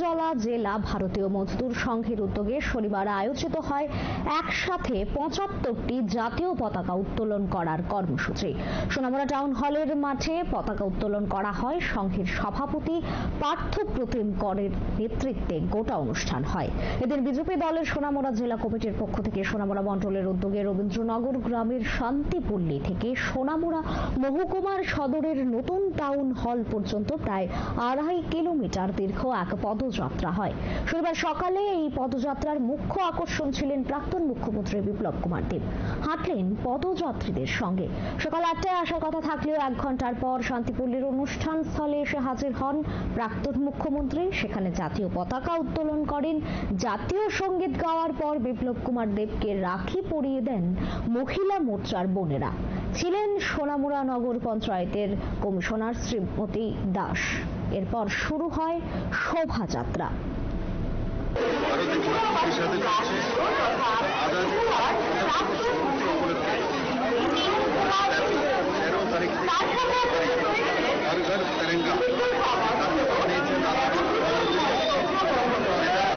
আগরতলা জেলা ভারতীয় মজদুর সংঘের উদ্যোগে শনিবার আয়োজিত হয় একসাথে ৭৫টি জাতীয় পতাকা উত্তোলন করার কর্মসূচি। সোনামুড়া টাউন হলের মাঠে পতাকা উত্তোলন করা হয়। সংঘের সভাপতি পার্থ প্রতিম করের নেতৃত্বে গোটা অনুষ্ঠান হয়। এদিন বিজেপি দলের সোনামুড়া জেলা কমিটির পক্ষ থেকে সোনামুড়া মণ্ডলের উদ্যোগে রবীন্দ্রনগর গ্রামের শান্তিপল্লী থেকে সোনামুড়া মহকুমার সদরের নতুন টাউন হল পর্যন্ত প্রায় ২.৫ কিলোমিটার দীর্ঘ এক পদযাত্রা হয়। শনিবার সকালে এই পদযাত্রার মুখ্য আকর্ষণ ছিলেন প্রাক্তন মুখ্যমন্ত্রী বিপ্লব কুমার দেব। হাঁটলেন পদযাত্রীদের সঙ্গে। সকাল ৮টায় আসার কথা থাকলেও ১ ঘন্টার পর শান্তিপল্লীর অনুষ্ঠান স্থলে এসে হাজির হন প্রাক্তন মুখ্যমন্ত্রী। সেখানে জাতীয় পতাকা উত্তোলন করেন। জাতীয় সঙ্গীত গাওয়ার পর বিপ্লব কুমার দেবকে রাখি পরিয়ে দেন মহিলা মোর্চার বোনেরা। ছিলেন সোনামুড়া নগর পঞ্চায়েতের কমিশনার শ্রীমতী দাস। এরপর শুরু হয় শোভাযাত্রা। हर घर तिरंगा